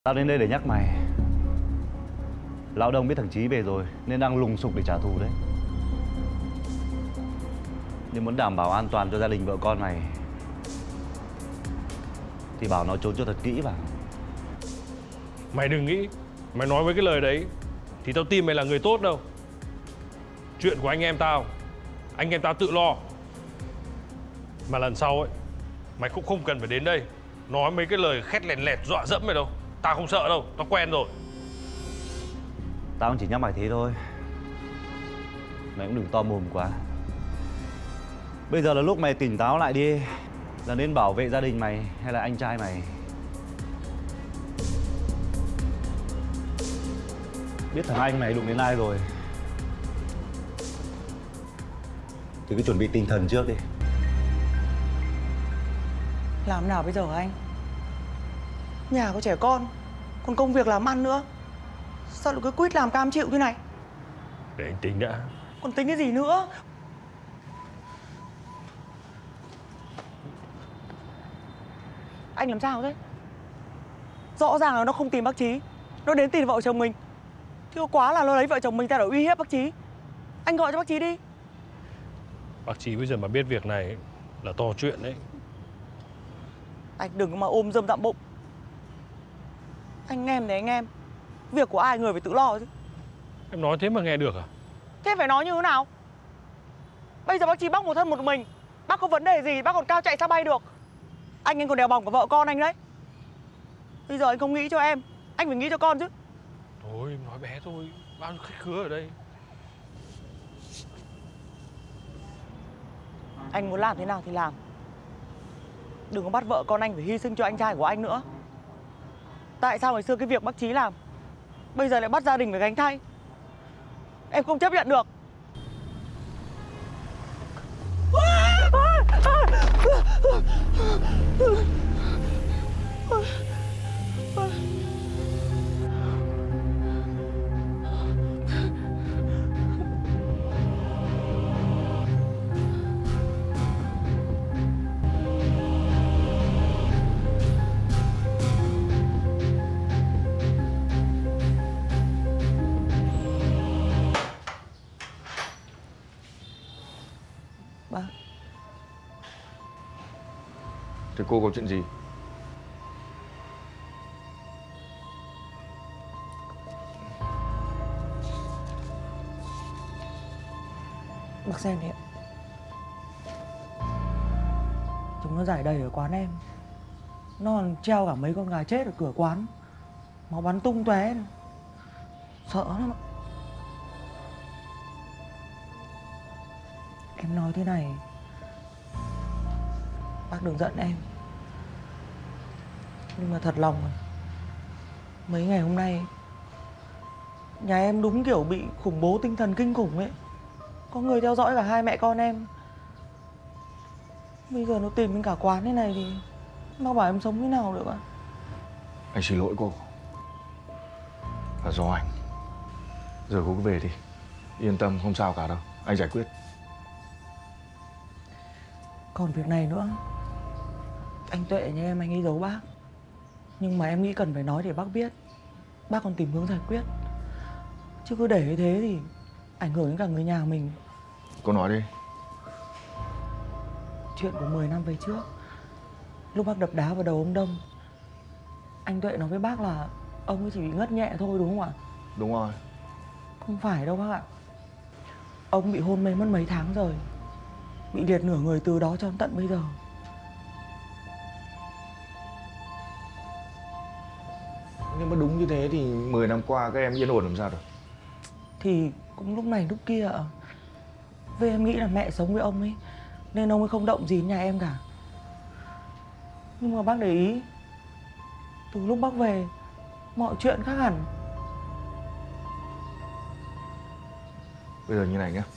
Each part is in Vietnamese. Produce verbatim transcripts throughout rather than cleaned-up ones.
Tao đến đây để nhắc mày. Lão Đông biết thằng Chí về rồi nên đang lùng sục để trả thù đấy. Nhưng muốn đảm bảo an toàn cho gia đình vợ con mày thì bảo nó trốn cho thật kỹ vào. Mày đừng nghĩ mày nói với cái lời đấy thì tao tin mày là người tốt đâu. Chuyện của anh em tao, anh em tao tự lo. Mà lần sau ấy, mày cũng không cần phải đến đây nói mấy cái lời khét lẹt lẹt dọa dẫm mày đâu. Tao không sợ đâu, tao quen rồi. Tao chỉ nhắc mày thế thôi. Mày cũng đừng to mồm quá. Bây giờ là lúc mày tỉnh táo lại đi. Là nên bảo vệ gia đình mày hay là anh trai mày? Biết thằng anh mày đụng đến ai rồi thì cứ chuẩn bị tinh thần trước đi. Làm nào bây giờ hả anh? Nhà có trẻ con, còn công việc làm ăn nữa. Sao lại cứ quýt làm cam chịu như này? Để anh tính đã. Còn tính cái gì nữa? Anh làm sao thế? Rõ ràng là nó không tìm bác Chí, nó đến tìm vợ chồng mình. Chứ quá là nó lấy vợ chồng mình ra để uy hiếp bác Chí. Anh gọi cho bác Chí đi. Bác Chí bây giờ mà biết việc này là to chuyện đấy. Anh đừng có mà ôm dâm dặm bụng. Anh em này anh em, việc của ai người phải tự lo chứ. Em nói thế mà nghe được à? Thế phải nói như thế nào? Bây giờ bác Chí bác một thân một mình, bác có vấn đề gì bác còn cao chạy sao bay được? Anh anh còn đèo bỏng của vợ con anh đấy. Bây giờ anh không nghĩ cho em, anh phải nghĩ cho con chứ. Thôi nói bé thôi, bao nhiêu khách khứa ở đây. Anh muốn làm thế nào thì làm. Đừng có bắt vợ con anh phải hy sinh cho anh trai của anh nữa. Tại sao ngày xưa cái việc bác Chí làm bây giờ lại bắt gia đình phải gánh thay? Em không chấp nhận được. Ba. Thì cô có chuyện gì? Bác xem đi ạ. Chúng nó giải đầy ở quán em. Nó còn treo cả mấy con gà chết ở cửa quán. Máu bắn tung tóe. Sợ lắm ạ. Em nói thế này, bác đừng giận em. Nhưng mà thật lòng rồi, mấy ngày hôm nay nhà em đúng kiểu bị khủng bố tinh thần kinh khủng ấy. Có người theo dõi cả hai mẹ con em. Bây giờ nó tìm đến cả quán thế này thì bác bảo em sống thế nào được ạ? Anh xin lỗi cô. Là do anh. Giờ cô cứ về đi. Yên tâm, không sao cả đâu. Anh giải quyết. Còn việc này nữa, anh Tuệ nhà em anh ấy giấu bác. Nhưng mà em nghĩ cần phải nói để bác biết. Bác còn tìm hướng giải quyết. Chứ cứ để như thế thì ảnh hưởng đến cả người nhà mình. Cô nói đi. Chuyện của mười năm về trước, lúc bác đập đá vào đầu ông Đông, anh Tuệ nói với bác là ông ấy chỉ bị ngất nhẹ thôi đúng không ạ? Đúng rồi. Không phải đâu bác ạ. Ông bị hôn mê mất mấy tháng rồi, bị liệt nửa người từ đó cho đến tận bây giờ. Nhưng mà đúng như thế thì mười năm qua các em yên ổn làm sao được? Thì cũng lúc này lúc kia ạ. Vì em nghĩ là mẹ sống với ông ấy nên ông ấy không động gì đến nhà em cả. Nhưng mà bác để ý, từ lúc bác về mọi chuyện khác hẳn. Bây giờ như này nhá,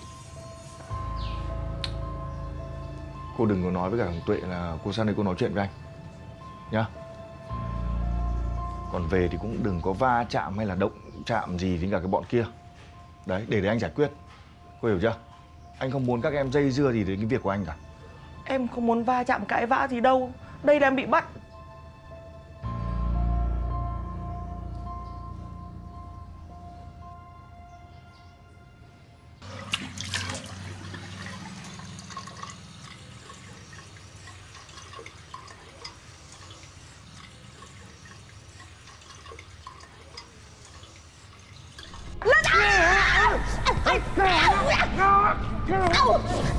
cô đừng có nói với cả thằng Tuệ là cô sang đây cô nói chuyện với anh nhá. Còn về thì cũng đừng có va chạm hay là động chạm gì đến cả cái bọn kia. Đấy, để để anh giải quyết. Cô hiểu chưa? Anh không muốn các em dây dưa gì đến cái việc của anh cả. Em không muốn va chạm cãi vã gì đâu. Đây là em bị bắt.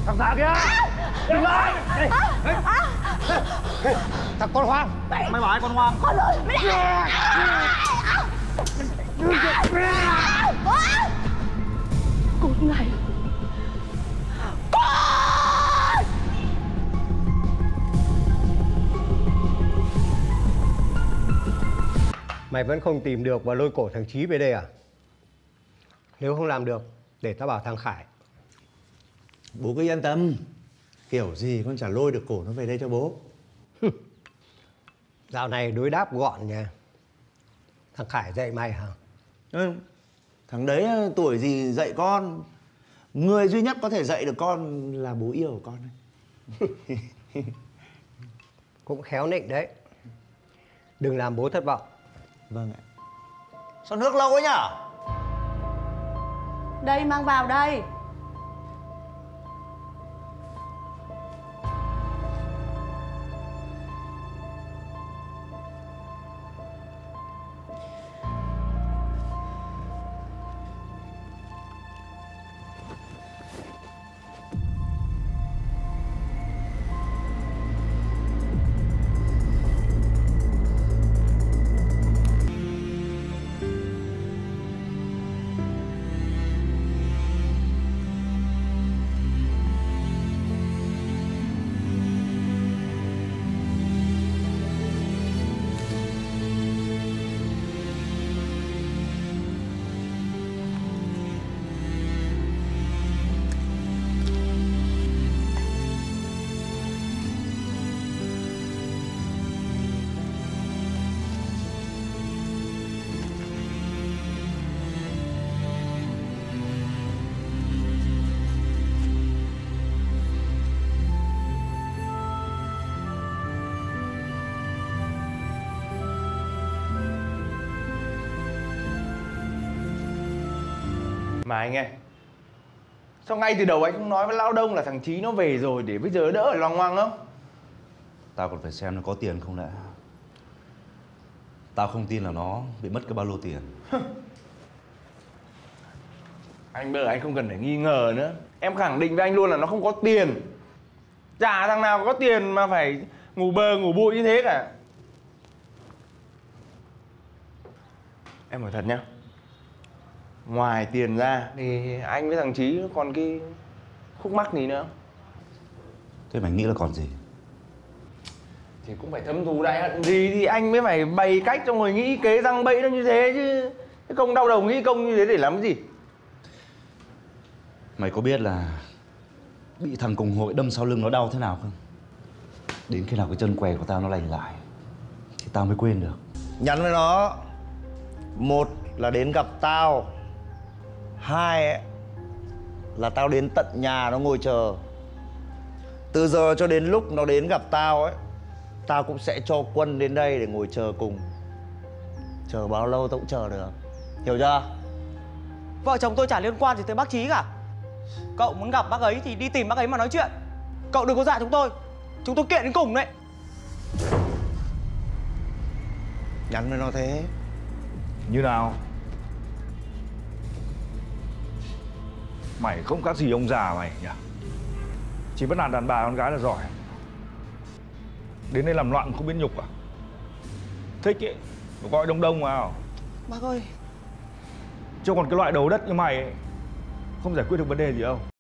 Thằng già kia! Đừng lại! Thằng con hoang! Mày bảo ai con hoang? Con ơi! Mày con này! Con! Mày vẫn không tìm được và lôi cổ thằng Chí về đây à? Nếu không làm được, để tao bảo thằng Khải. Bố cứ yên tâm. Kiểu gì con chả lôi được cổ nó về đây cho bố. Dạo này đối đáp gọn nha. Thằng Khải dạy mày hả? Ừ. Thằng đấy tuổi gì dạy con. Người duy nhất có thể dạy được con là bố yêu của con. Cũng khéo nịnh đấy. Đừng làm bố thất vọng. Vâng ạ. Sao nước lâu ấy nhở? Đây, mang vào đây. Mà anh ơi, sao ngay từ đầu anh không nói với Lão Đông là thằng Chí nó về rồi để bây giờ đỡ ở loằng ngoằng không? Tao còn phải xem nó có tiền không đã. Tao không tin là nó bị mất cái bao lô tiền. Anh bây giờ anh không cần phải nghi ngờ nữa. Em khẳng định với anh luôn là nó không có tiền. Chả thằng nào có tiền mà phải ngủ bờ ngủ bụi như thế cả. Em nói thật nhá, ngoài tiền ra thì anh với thằng Chí còn cái khúc mắc gì nữa. Thế mày nghĩ là còn gì? Thì cũng phải thâm thù đại hận gì thì anh mới phải bày cách cho người nghĩ kế răng bẫy nó như thế chứ. Cái công đau đầu nghĩ công như thế để làm cái gì? Mày có biết là bị thằng cùng hội đâm sau lưng nó đau thế nào không? Đến khi nào cái chân què của tao nó lành lại thì tao mới quên được. Nhắn với nó. Một là đến gặp tao. Hai ấy, là tao đến tận nhà nó ngồi chờ. Từ giờ cho đến lúc nó đến gặp tao ấy, tao cũng sẽ cho Quân đến đây để ngồi chờ cùng. Chờ bao lâu tao cũng chờ được. Hiểu chưa? Vợ chồng tôi chả liên quan gì tới bác Chí cả. Cậu muốn gặp bác ấy thì đi tìm bác ấy mà nói chuyện. Cậu đừng có dọa chúng tôi. Chúng tôi kiện đến cùng đấy. Nhắn với nó thế. Như nào? Mày không khác gì ông già mày nhỉ? Chỉ bắt nạt đàn bà con gái là giỏi. Đến đây làm loạn không biết nhục à? Thích ấy, gọi đông đông vào. Bác ơi. Chứ còn cái loại đầu đất như mày ấy, không giải quyết được vấn đề gì đâu.